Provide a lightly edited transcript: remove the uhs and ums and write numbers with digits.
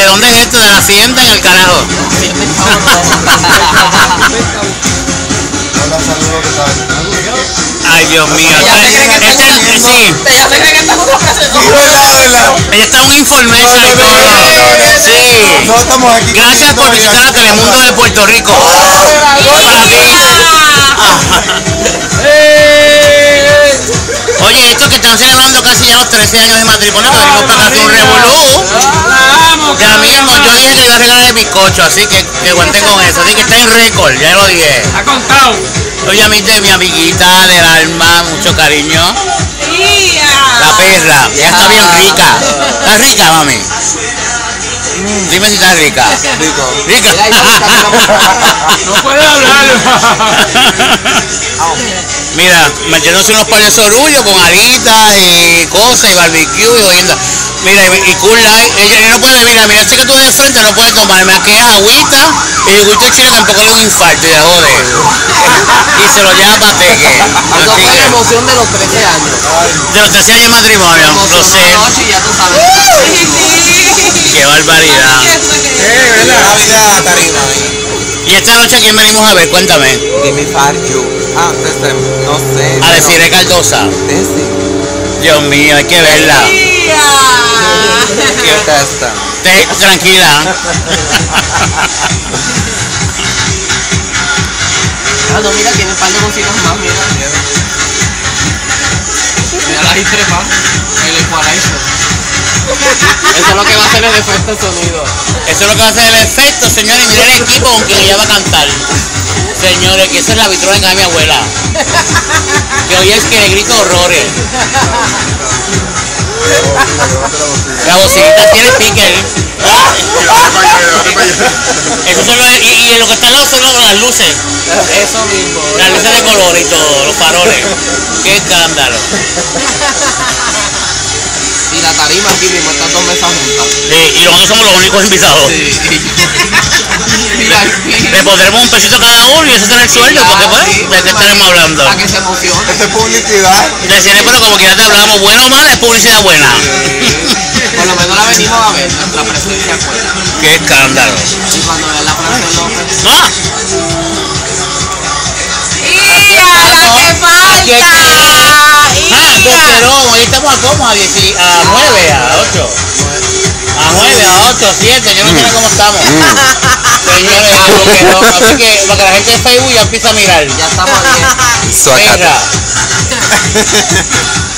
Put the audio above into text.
dónde es esto? ¿De la hacienda en el carajo? Hola, saludos, ¿qué tal? Ay, Dios mío. Ya se cree que Sí. ya se cree que estamos haciendo. Ella está muy informesa y todo. Sí. No estamos aquí. Gracias por visitar a Telemundo de Puerto Rico. Para ti. Oye, estos que están celebrando casi ya los 13 años de matrimonio, que venimos para acá un revolú. Ya mismo yo dije que iba a regalar el bizcocho, así que cuenten con eso. Así que está en récord, ya lo dije. Ha contado. Oye, a mí de mi amiguita del alma, mucho cariño. La perra, ella está bien rica. ¿Está rica, mami? Dime si está rica. Rico. Rica. No puede hablar. Mira, metiéndose unos panes de orullo con alitas y cosas y barbecue y oyendo. Mira, y Cool Light, ella no puede, mira, sé que tú de frente no puedes tomar, me que es agüita y el agüita chile tampoco le da un infarto y la jode. Y se lo lleva para Teque. Eso fue la emoción de los 13 años. De los 13 años de matrimonio, lo sé. Noche, ya tú sabes. Qué barbaridad. Navidad, tarima. Y esta noche, ¿a quién venimos a ver? Cuéntame. Gimme Five You. Ah, no sé. A decir Cardosa. Desde. Dios mío, hay que verla. ¿Qué está esta? Tranquila. Ah, no, mira, tiene un par de cositas más, mira. Mira las tres más. El equalizer. Eso es lo que va a hacer el efecto de sonido. Eso es lo que va a hacer el efecto, señores. Y miren el equipo con quien ella va a cantar. Señores, que esa es la vitrona de mi abuela. Que hoy es que le grito horrores. La bocinita tiene speaker. Eso son y lo que está al lado son las luces. Eso mismo. Las luces de color y todo, los faroles. Qué escándalo. Y la tarima aquí mismo, estas dos mesas juntas. Y nosotros somos los únicos invitados. Le pondremos un pesito cada uno y ese será el sueldo, porque pues, ¿de qué estaremos hablando? Para que se emocione. Esta es publicidad. Decirle, pero como que ya te hablamos, bueno o malo es publicidad buena. Por lo menos la venimos a ver, la presencia fuera. Qué escándalo. Y cuando vean la Francia López. ¡Ah! Boquerón, hoy estamos a como a 9, a 8. A 9, a 8, 7, yo no sé cómo estamos. Señores, a Boquerón, así que para que la gente de Facebook ya empieza a mirar. Ya estamos bien. Venga.